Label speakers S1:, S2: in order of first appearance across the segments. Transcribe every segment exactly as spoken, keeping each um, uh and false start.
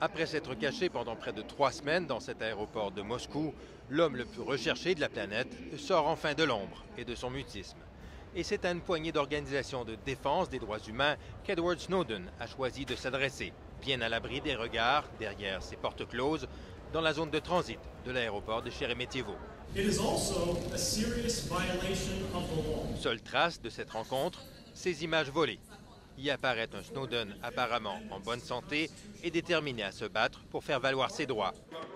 S1: Après s'être caché pendant près de trois semaines dans cet aéroport de Moscou, l'homme le plus recherché de la planète sort enfin de l'ombre et de son mutisme. Et c'est à une poignée d'organisations de défense des droits humains qu'Edward Snowden a choisi de s'adresser, bien à l'abri des regards, derrière ses portes closes, dans la zone de transit de l'aéroport de Sheremetyevo. Seule trace de cette rencontre, ces images volées. Y apparaît un Snowden apparemment en bonne santé et déterminé à se battre pour faire valoir ses droits.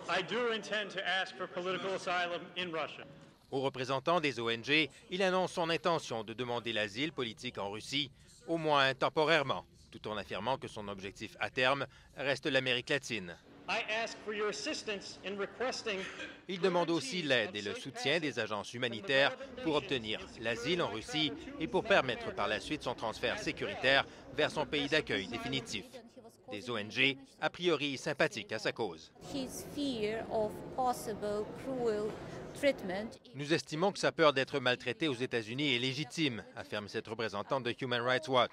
S1: Aux représentants des O N G, il annonce son intention de demander l'asile politique en Russie, au moins temporairement, tout en affirmant que son objectif à terme reste l'Amérique latine. Il demande aussi l'aide et le soutien des agences humanitaires pour obtenir l'asile en Russie et pour permettre par la suite son transfert sécuritaire vers son pays d'accueil définitif. Des O N G a priori sympathiques à sa cause. Nous estimons que sa peur d'être maltraité aux États-Unis est légitime, affirme cette représentante de Human Rights Watch.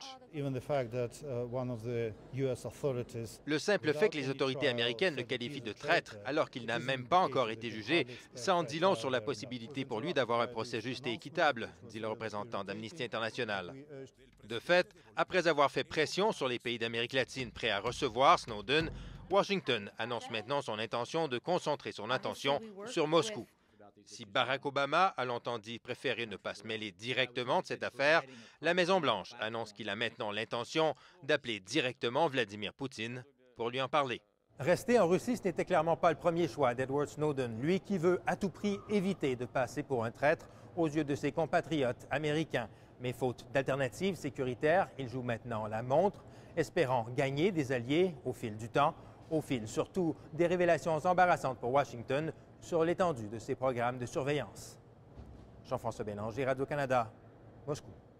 S1: Le simple fait que les autorités américaines le qualifient de traître alors qu'il n'a même pas encore été jugé, ça en dit long sur la possibilité pour lui d'avoir un procès juste et équitable, dit le représentant d'Amnesty International. De fait, après avoir fait pression sur les pays d'Amérique latine prêts à recevoir Snowden, Washington annonce maintenant son intention de concentrer son attention sur Moscou. Si Barack Obama a longtemps dit préférer ne pas se mêler directement de cette affaire, la Maison-Blanche annonce qu'il a maintenant l'intention d'appeler directement Vladimir Poutine pour lui en parler. Rester en Russie, ce n'était clairement pas le premier choix d'Edward Snowden, lui qui veut à tout prix éviter de passer pour un traître aux yeux de ses compatriotes américains. Mais faute d'alternatives sécuritaires, il joue maintenant la montre, espérant gagner des alliés au fil du temps, au fil surtout des révélations embarrassantes pour Washington sur l'étendue de ses programmes de surveillance. Jean-François Bélanger, Radio-Canada, Moscou.